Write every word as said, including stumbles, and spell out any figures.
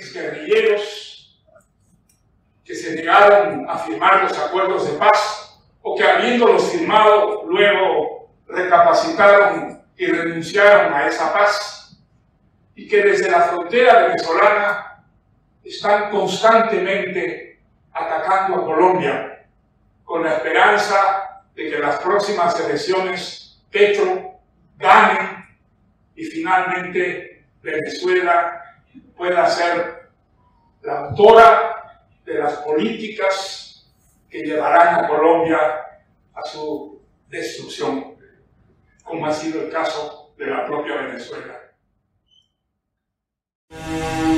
exguerrilleros que se negaron a firmar los acuerdos de paz o que habiéndolos firmado luego recapacitaron y renunciaron a esa paz, y que desde la frontera venezolana están constantemente atacando a Colombia con la esperanza de que en las próximas elecciones Petro gane y finalmente Venezuela pueda ser la autora de las políticas que llevarán a Colombia a su destrucción, como ha sido el caso de la propia Venezuela.